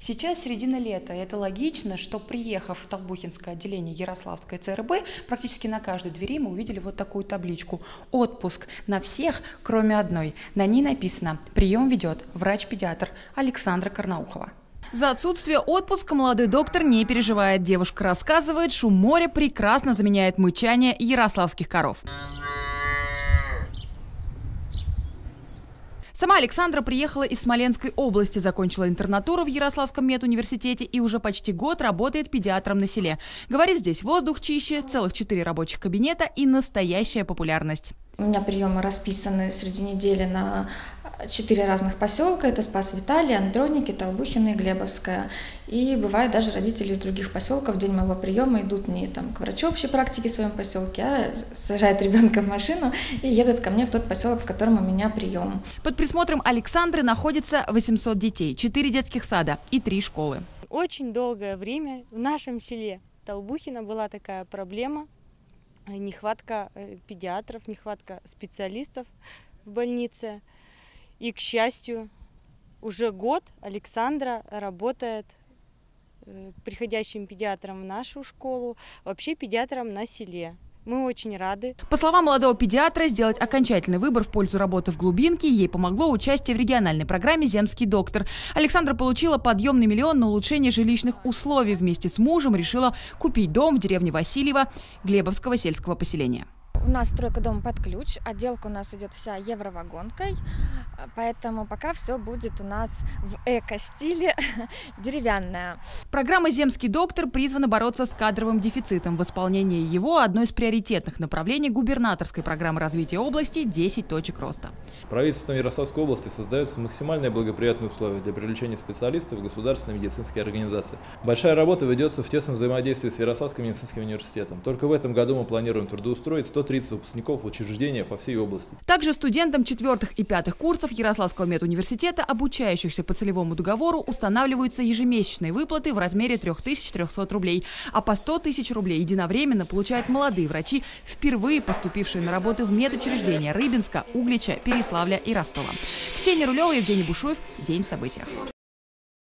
Сейчас середина лета, и это логично, что, приехав в Толбухинское отделение Ярославской ЦРБ, практически на каждой двери мы увидели вот такую табличку «Отпуск на всех, кроме одной». На ней написано «Прием ведет врач-педиатр Александра Карнаухова». За отсутствие отпуска молодой доктор не переживает. Девушка рассказывает, шум моря прекрасно заменяет мычание ярославских коров. Сама Александра приехала из Смоленской области, закончила интернатуру в Ярославском медуниверситете и уже почти год работает педиатром на селе. Говорит, здесь воздух чище, целых 4 рабочих кабинета и настоящая популярность. У меня приемы расписаны среди недели на 4 разных поселка. Это Спас-Виталий, Андроники, Толбухина и Глебовская. И бывает, даже родители из других поселков в день моего приема идут не к врачу общей практики в своем поселке, а сажают ребенка в машину и едут ко мне в тот поселок, в котором у меня прием. Под присмотром Александры находится 800 детей, 4 детских сада и 3 школы. Очень долгое время в нашем селе Толбухино была такая проблема. Нехватка педиатров, нехватка специалистов в больнице. И, к счастью, уже год Александра работает приходящим педиатром в нашу школу, вообще педиатром на селе. Мы очень рады. По словам молодого педиатра, сделать окончательный выбор в пользу работы в глубинке ей помогло участие в региональной программе «Земский доктор». Александра получила подъемный миллион на улучшение жилищных условий. Вместе с мужем решила купить дом в деревне Васильево Глебовского сельского поселения. У нас стройка дома под ключ, отделка у нас идет вся евровагонкой, поэтому пока все будет у нас в эко-стиле, деревянная. Программа «Земский доктор» призвана бороться с кадровым дефицитом. В исполнении его одно из приоритетных направлений губернаторской программы развития области «10 точек роста». Правительством Ярославской области создаются максимально благоприятные условия для привлечения специалистов в государственные медицинские организации. Большая работа ведется в тесном взаимодействии с Ярославским медицинским университетом. Только в этом году мы планируем трудоустроить 130 выпускников учреждения по всей области. Также студентам 4 и 5 курсов Ярославского медуниверситета, обучающихся по целевому договору, устанавливаются ежемесячные выплаты в размере 3300 рублей. А по 100 тысяч рублей единовременно получают молодые врачи, впервые поступившие на работу в медучреждения Рыбинска, Углича, Переславля и Ростова. Ксения Рулева, Евгений Бушуев. День в событиях.